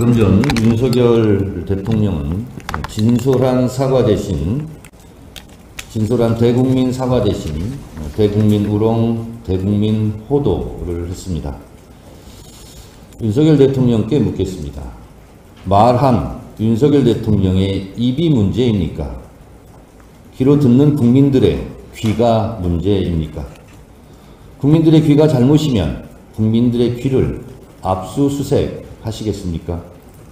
방금 전 윤석열 대통령은 진솔한 사과 대신, 진솔한 대국민 사과 대신 대국민 우롱, 대국민 호도를 했습니다. 윤석열 대통령께 묻겠습니다. 말한 윤석열 대통령의 입이 문제입니까? 귀로 듣는 국민들의 귀가 문제입니까? 국민들의 귀가 잘못이면 국민들의 귀를 압수수색 하시겠습니까?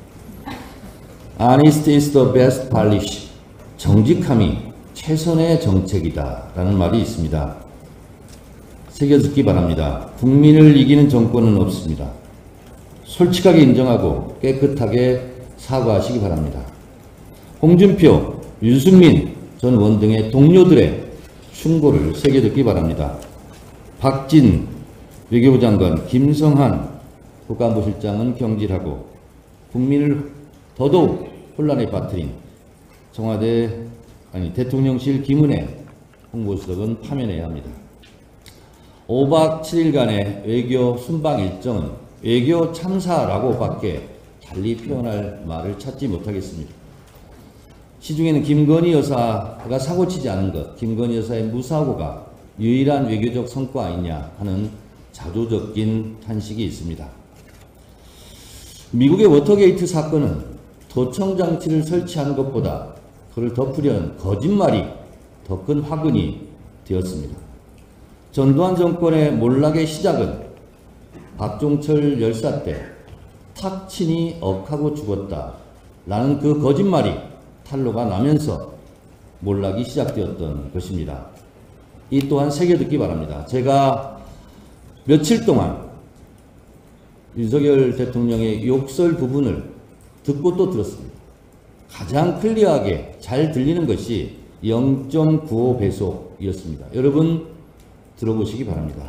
Honesty is the best policy. 정직함이 최선의 정책이다 라는 말이 있습니다. 새겨듣기 바랍니다. 국민을 이기는 정권은 없습니다. 솔직하게 인정하고 깨끗하게 사과하시기 바랍니다. 홍준표, 유승민 전 의원 등의 동료들의 충고를 새겨듣기 바랍니다. 박진 외교부 장관, 김성한 국가안보실장은 경질하고 국민을 더더욱 혼란에 빠뜨린 대통령실 김은혜 홍보수석은 파면해야 합니다. 5박 7일간의 외교 순방 일정은 외교 참사라고 밖에 달리 표현할 말을 찾지 못하겠습니다. 시중에는 김건희 여사가 사고치지 않은 것, 김건희 여사의 무사고가 유일한 외교적 성과 아니냐 하는 자조적인 탄식이 있습니다. 미국의 워터게이트 사건은 도청장치를 설치한 것보다 그를 덮으려는 거짓말이 더 큰 화근이 되었습니다. 전두환 정권의 몰락의 시작은 박종철 열사 때 탁친이 억하고 죽었다 라는 그 거짓말이 탄로가 나면서 몰락이 시작되었던 것입니다. 이 또한 새겨듣기 바랍니다. 제가 며칠 동안 윤석열 대통령의 욕설 부분을 듣고 또 들었습니다. 가장 클리어하게 잘 들리는 것이 0.95배속이었습니다. 여러분 들어보시기 바랍니다.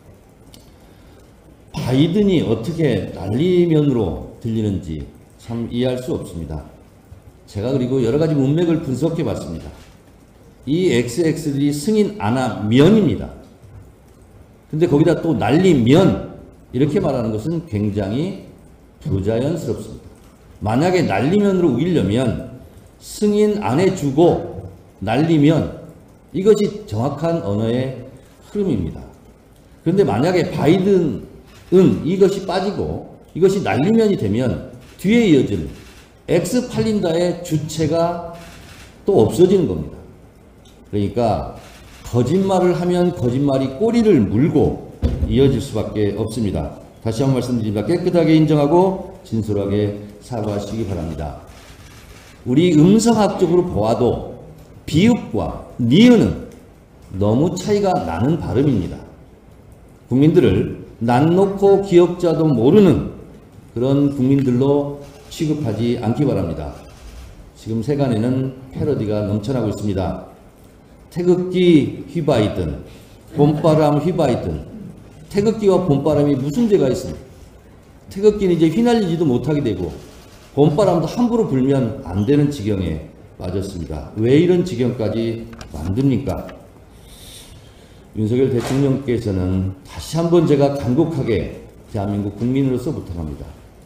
바이든이 어떻게 난리면으로 들리는지 참 이해할 수 없습니다. 제가 그리고 여러 가지 문맥을 분석해 봤습니다. 이 XX들이 승인 안 하면입니다. 근데 거기다 또 난리면 이렇게 말하는 것은 굉장히 부자연스럽습니다. 만약에 난리면으로 우기려면 승인 안 해주고 난리면 이것이 정확한 언어의 흐름입니다. 그런데 만약에 바이든은 이것이 빠지고 이것이 난리면이 되면 뒤에 이어질 X 팔린다의 주체가 또 없어지는 겁니다. 그러니까 거짓말을 하면 거짓말이 꼬리를 물고 이어질 수밖에 없습니다. 다시 한번 말씀드립니다. 깨끗하게 인정하고 진솔하게 사과하시기 바랍니다. 우리 음성학적으로 보아도 비읍과 니은은 너무 차이가 나는 발음입니다. 국민들을 난 놓고 기억자도 모르는 그런 국민들로 취급하지 않기 바랍니다. 지금 세간에는 패러디가 넘쳐나고 있습니다. 태극기 휘바이든 봄바람 휘바이든 태극기와 봄바람이 무슨 죄가 있습니까? 태극기는 이제 휘날리지도 못하게 되고 봄바람도 함부로 불면 안 되는 지경에 빠졌습니다. 왜 이런 지경까지 만듭니까? 윤석열 대통령께서는 다시 한번 제가 간곡하게 대한민국 국민으로서 부탁합니다.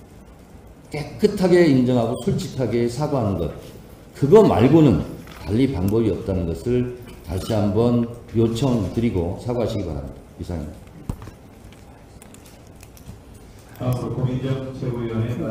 깨끗하게 인정하고 솔직하게 사과하는 것, 그거 말고는 달리 방법이 없다는 것을 다시 한번 요청드리고 사과하시기 바랍니다. 이상입니다. 다음으로 고민정 최고위원의